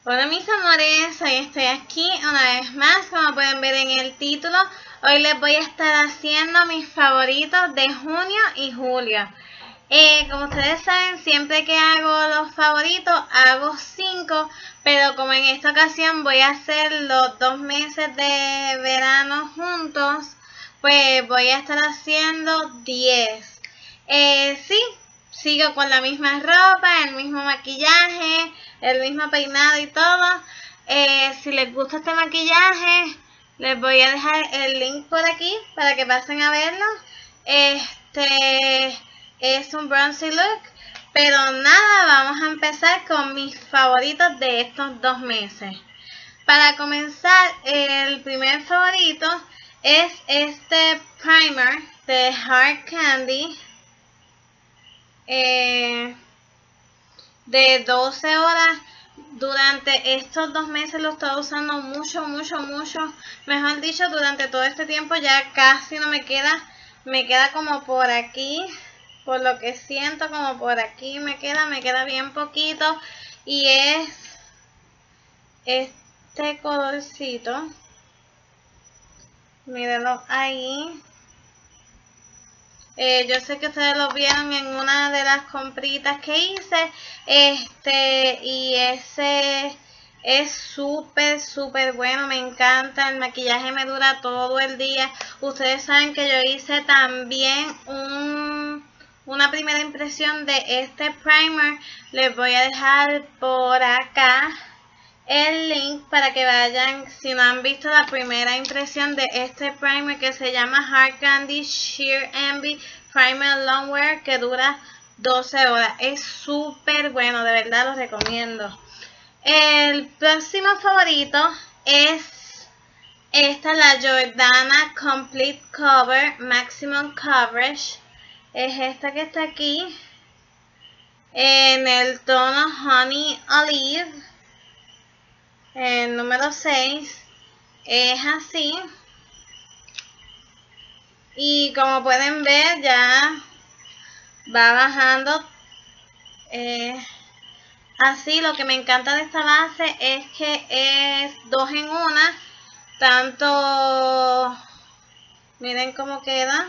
Hola mis amores, hoy estoy aquí una vez más, como pueden ver en el título. Hoy les voy a estar haciendo mis favoritos de junio y julio. Como ustedes saben, siempre que hago los favoritos hago 5, pero como en esta ocasión voy a hacer los 2 meses de verano juntos, pues voy a estar haciendo 10. Sí, sigo con la misma ropa, el mismo maquillaje, el mismo peinado y todo. Si les gusta este maquillaje, les voy a dejar el link por aquí para que pasen a verlo. Este es un bronzy look, pero nada, vamos a empezar con mis favoritos de estos 2 meses. Para comenzar, el primer favorito es este primer de Hard Candy de 12 horas. Durante estos 2 meses lo he estado usando mucho, mejor dicho, durante todo este tiempo ya casi no me queda como por aquí, por lo que siento, como por aquí me queda bien poquito, y es este colorcito, mírenlo ahí. Yo sé que ustedes lo vieron en una de las compritas que hice, y ese es súper bueno, me encanta, el maquillaje me dura todo el día. Ustedes saben que yo hice también una primera impresión de este primer, les voy a dejar por acá el link para que vayan, si no han visto la primera impresión de este primer que se llama Hard Candy Sheer Envy Primer Longwear, que dura 12 horas. Es súper bueno, de verdad lo recomiendo. El próximo favorito es esta, la Jordana Complete Cover Maximum Coverage. Es esta que está aquí en el tono Honey Olive. El número 6 es así, y como pueden ver ya va bajando así. Lo que me encanta de esta base es que es 2 en 1, tanto, miren cómo queda,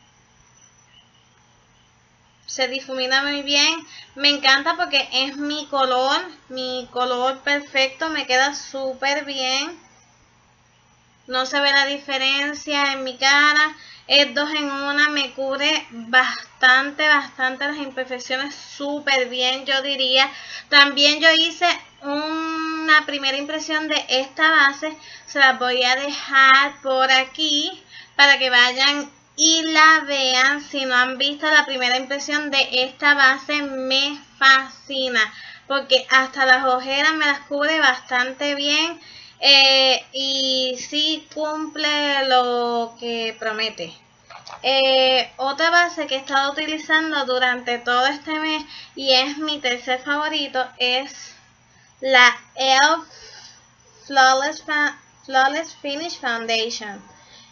se difumina muy bien. Me encanta porque es mi color perfecto, me queda súper bien. No se ve la diferencia en mi cara. Es 2 en 1, me cubre bastante las imperfecciones súper bien, yo diría. También yo hice una primera impresión de esta base, se las voy a dejar por aquí para que vayan y la vean. Si no han visto la primera impresión de esta base, me fascina porque hasta las ojeras me las cubre bastante bien. Y sí cumple lo que promete. Otra base que he estado utilizando durante todo este mes y es mi tercer favorito es la e.l.f. Flawless Finish Foundation.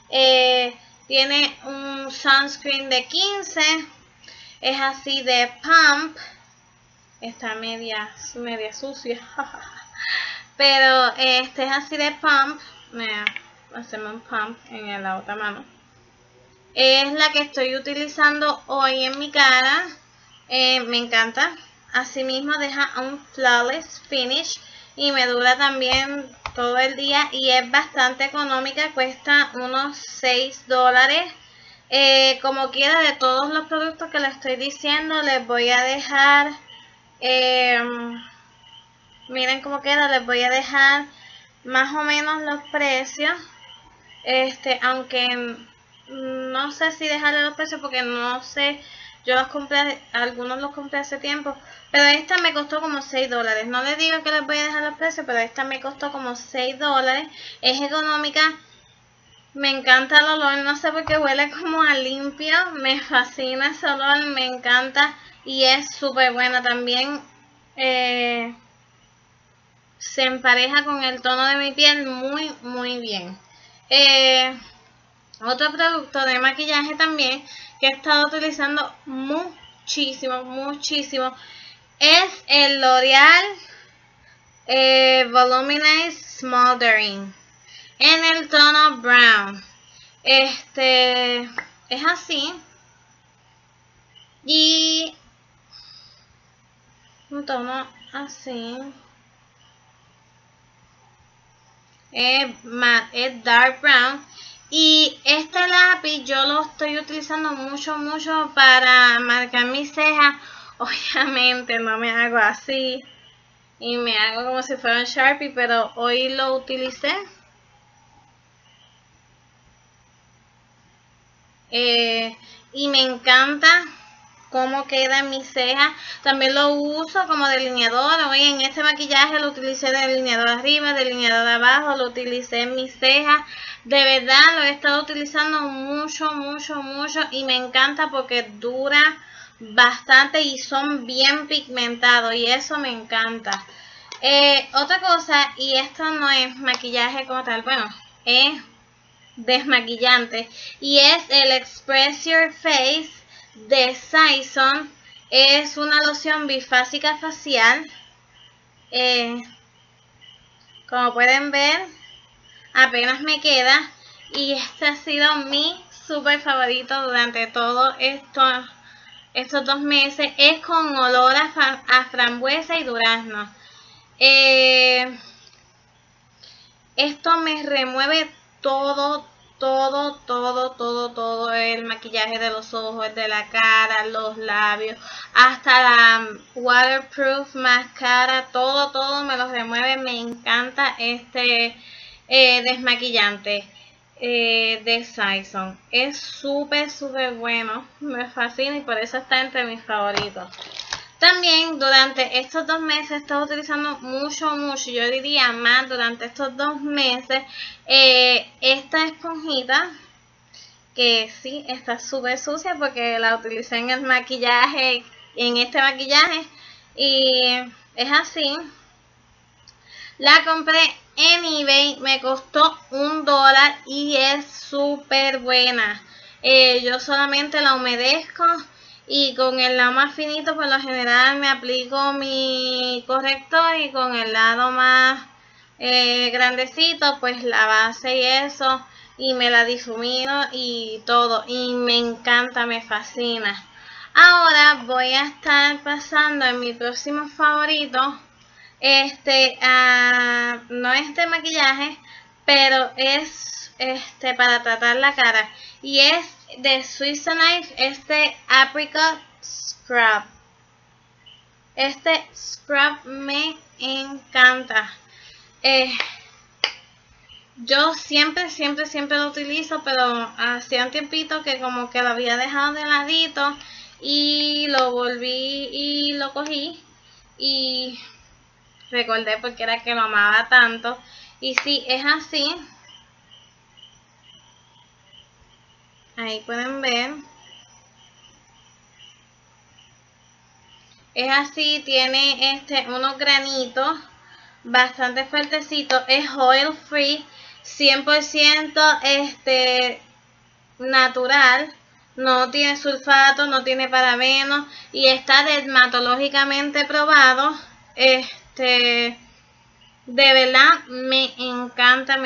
Tiene un sunscreen de 15, es así de pump, está media sucia. Pero este es así de pump. Hacemos un pump en la otra mano. Es la que estoy utilizando hoy en mi cara. Me encanta. Asimismo deja un flawless finish y me dura también todo el día y es bastante económica. Cuesta unos $6. Como quiera, de todos los productos que les estoy diciendo, les voy a dejar... miren cómo queda, les voy a dejar más o menos los precios, aunque no sé si dejarle los precios porque no sé, yo los compré, algunos los compré hace tiempo, pero esta me costó como $6. No les digo que les voy a dejar los precios, pero esta me costó como $6, es económica. Me encanta el olor, no sé por qué huele como a limpio, me fascina ese olor, me encanta y es súper buena también. Se empareja con el tono de mi piel muy bien. Otro producto de maquillaje también que he estado utilizando muchísimo es el L'Oreal Voluminized Smoldering en el tono brown. Es así. Y un tono así. Es dark brown. Y este lápiz yo lo estoy utilizando mucho para marcar mis cejas. Obviamente no me hago así y me hago como si fuera un Sharpie, pero hoy lo utilicé. Y me encanta cómo queda en mis cejas. También lo uso como delineador. Hoy en este maquillaje lo utilicé de delineador arriba, delineador abajo, lo utilicé en mis cejas. De verdad lo he estado utilizando mucho y me encanta porque dura bastante y son bien pigmentados y eso me encanta. Otra cosa, y esto no es maquillaje como tal, bueno, es desmaquillante y es el Express Your Face de Saison. Es una loción bifásica facial. Como pueden ver, apenas me queda y este ha sido mi súper favorito durante todos estos 2 meses. Es con olor a frambuesa y durazno. Esto me remueve todo el maquillaje de los ojos, de la cara, los labios, hasta la waterproof máscara, todo me lo remueve. Me encanta este desmaquillante de Saison. Es súper bueno, me fascina y por eso está entre mis favoritos. También durante estos 2 meses he estado utilizando mucho, yo diría más durante estos 2 meses, esta esponjita, que sí, está súper sucia porque la utilicé en el maquillaje, en este maquillaje, y es así. La compré en eBay, me costó $1 y es súper buena. Yo solamente la humedezco y con el lado más finito por lo general me aplico mi corrector y con el lado más grandecito pues la base y eso, y me la difumino y todo, y me encanta, me fascina. Ahora voy a estar pasando en mi próximo favorito. No es de maquillaje, pero es para tratar la cara y es de Swissonife, Apricot Scrub. Este scrub me encanta. Yo siempre lo utilizo, pero hacía un tiempito que como que lo había dejado de ladito y lo volví y lo cogí y recordé porque era que lo amaba tanto. Y sí, es así. Ahí pueden ver. Es así, tiene unos granitos bastante fuertecitos. Es oil free, 100% natural. No tiene sulfato, no tiene parabenos y está dermatológicamente probado. De verdad me encanta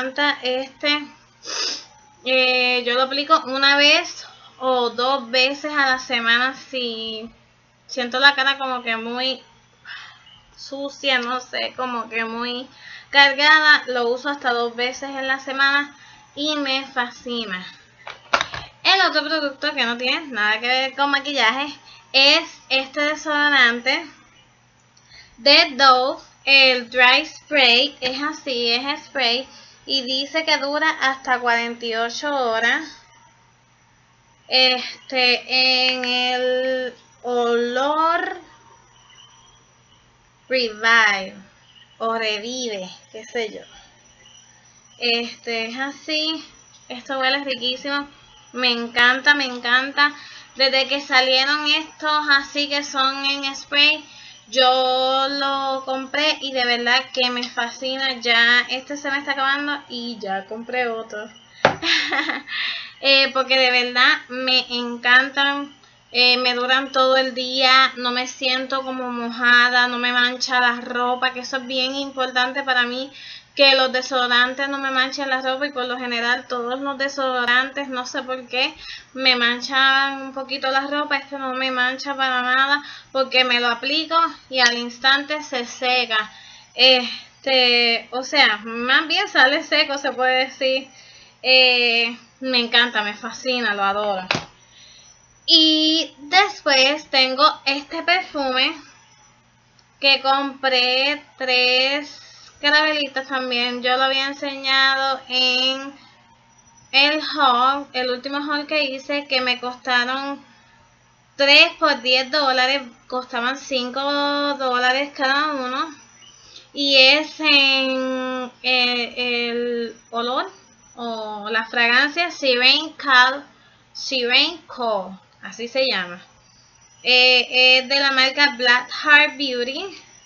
yo lo aplico una vez o 2 veces a la semana si siento la cara como que muy sucia, no sé, como que muy cargada. Lo uso hasta 2 veces en la semana y me fascina. El otro producto que no tiene nada que ver con maquillaje es este desodorante de Dove, el Dry Spray. Es así, es spray y dice que dura hasta 48 horas. En el olor Revive o revive, qué sé yo. Es así. Esto huele riquísimo. Me encanta. Desde que salieron estos así que son en spray, yo lo compré y de verdad que me fascina. Ya se me está acabando y ya compré otro. Porque de verdad me encantan. me duran todo el día, no me siento como mojada, no me mancha la ropa, que eso es bien importante para mí, que los desodorantes no me manchen la ropa, y por lo general todos los desodorantes, no sé por qué, me manchan un poquito la ropa. Este no me mancha para nada porque me lo aplico y al instante se seca. O sea, más bien sale seco, se puede decir. Me encanta, me fascina, lo adoro. Y después tengo este perfume que compré 3 caramelitas también. Yo lo había enseñado en el haul, el último haul que hice, que me costaron 3 por $10, costaban $5 cada uno. Y es en el olor o la fragancia Serene Co, así se llama. Es de la marca Black Heart Beauty.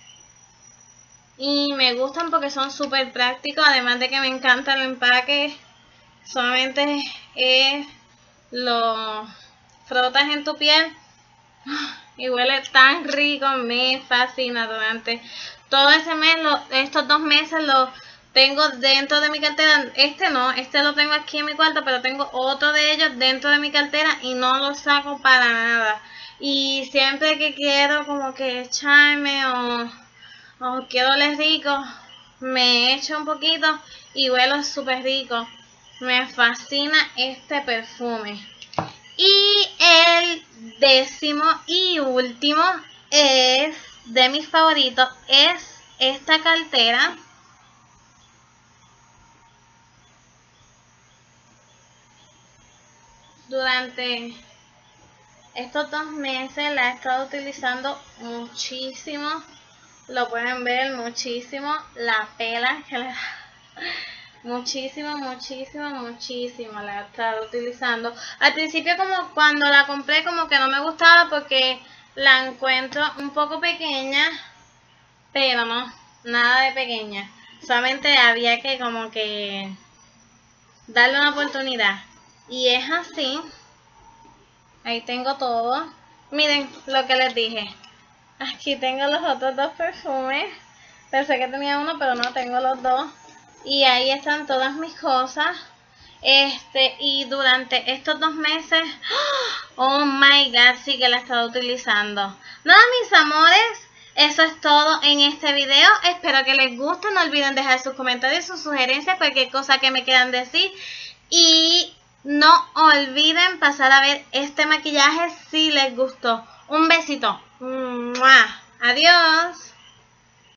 Y me gustan porque son súper prácticos, además de que me encanta el empaque. Solamente lo frotas en tu piel y huele tan rico, me fascina. Durante todo ese mes, estos 2 meses lo tengo dentro de mi cartera. Este no, este lo tengo aquí en mi cuarto, pero tengo otro de ellos dentro de mi cartera y no lo saco para nada. Y siempre que quiero como que echarme o quiero oler rico, me echo un poquito y huelo súper rico. Me fascina este perfume. Y el 10º y último es de mis favoritos, es esta cartera. Durante estos 2 meses la he estado utilizando muchísimo. Lo pueden ver muchísimo, la pela que le da. Muchísimo, muchísimo, muchísimo la he estado utilizando. Al principio, como cuando la compré, como que no me gustaba porque la encuentro un poco pequeña, pero no, nada de pequeña. Solamente había que como que darle una oportunidad. Y es así. Ahí tengo todo. Miren lo que les dije. Aquí tengo los otros 2 perfumes. Pensé que tenía uno, pero no, tengo los 2. Y ahí están todas mis cosas. Y durante estos 2 meses, oh my god, sí que la he estado utilizando. Nada, mis amores, eso es todo en este video. Espero que les guste. No olviden dejar sus comentarios, sus sugerencias, cualquier cosa que me quieran decir. Y no olviden pasar a ver este maquillaje si les gustó. Un besito. ¡Mua! Adiós.